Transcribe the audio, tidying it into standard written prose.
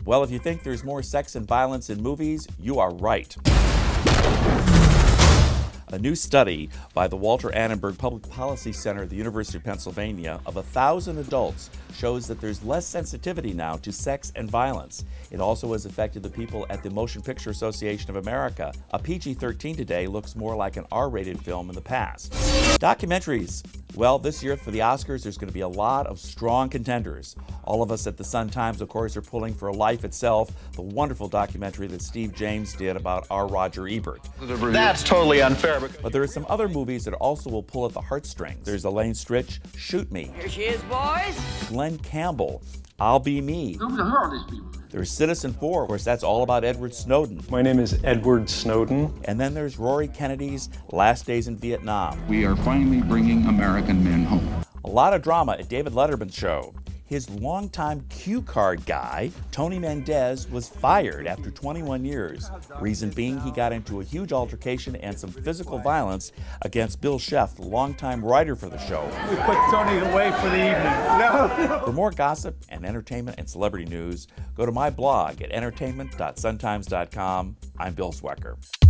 Well, if you think there's more sex and violence in movies, you are right. A new study by the Walter Annenberg Public Policy Center at the University of Pennsylvania of 1,000 adults shows that there's less sensitivity now to sex and violence. It also has affected the people at the Motion Picture Association of America. A PG-13 today looks more like an R-rated film in the past. Documentaries. Well, this year for the Oscars, there's going to be a lot of strong contenders. All of us at the Sun-Times, of course, are pulling for Life Itself, the wonderful documentary that Steve James did about our Roger Ebert. That's totally unfair. But there are some other movies that also will pull at the heartstrings. There's Elaine Stritch, Shoot Me. Here she is, boys. Glenn Campbell, I'll Be Me. Who the hell are these people? There's Citizen 4, of course, that's all about Edward Snowden. My name is Edward Snowden. And then there's Rory Kennedy's Last Days in Vietnam. We are finally bringing American men home. A lot of drama at David Letterman's show. His longtime cue card guy, Tony Mendez, was fired after 21 years. Reason being, he got into a huge altercation and some physical violence against Bill Sheff, the longtime writer for the show. We put Tony away for the evening. No. For more gossip and entertainment and celebrity news, go to my blog at entertainment.suntimes.com. I'm Bill Swecker.